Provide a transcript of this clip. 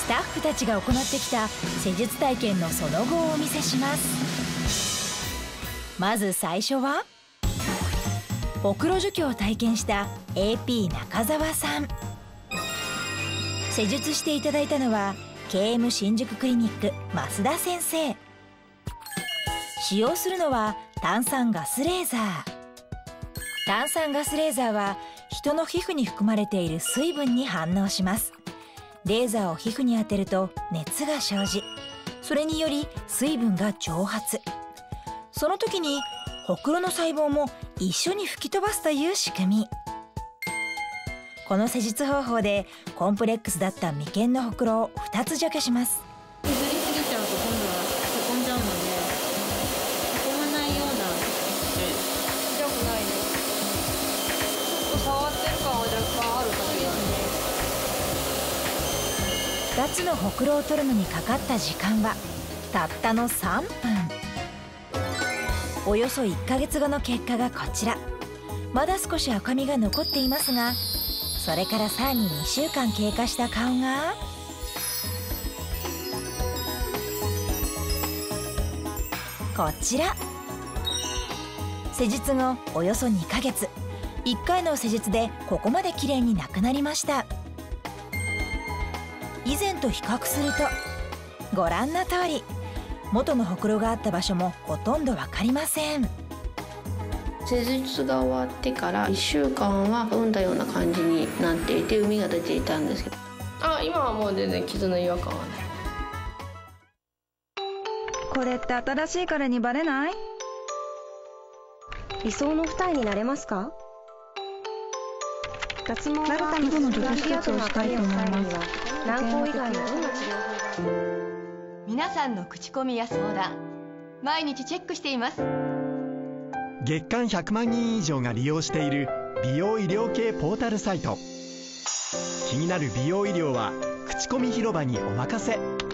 スタッフたちが行ってきた施術体験のその後をお見せします。まず最初はほくろ除去を体験した AP 中澤さん。施術していただいたのは KM 新宿クリニック増田先生。使用するのは炭酸ガスレーザー。炭酸ガスレーザーは人の皮膚に含まれている水分に反応します。レーザーを皮膚に当てると熱が生じ、それにより水分が蒸発。その時にほくろの細胞も一緒に吹き飛ばすという仕組み。この施術方法でコンプレックスだった眉間のほくろを2つ除去します。 削りすぎちゃうと今度はへこんじゃうので、へこまないような。 痛くないです。ちょっと触ってる感は若干あるかもしれないです。 2つのほくろを取るのにかかった時間はたったの3分。およそ1ヶ月後の結果がこちら。まだ少し赤みが残っていますが、それからさらに2週間経過した顔がこちら。施術後およそ2ヶ月、1回の施術でここまで綺麗になくなりました。以前と比較するとご覧の通り、元のほくろがあった場所もほとんど分かりません。 施術が終わってから1週間は産んだような感じになっていて、膿が出ていたんですけど、 今はもう全然傷の違和感はない。 これって新しい彼にバレない？ 理想の二重になれますか？脱毛はなるための除去手術をしたいと思います。 軟膏以外のどんな治療法が？ 皆さんの口コミや相談、毎日チェックしています。 月間100万人以上が利用している美容医療系ポータルサイト。気になる美容医療は口コミ広場にお任せ。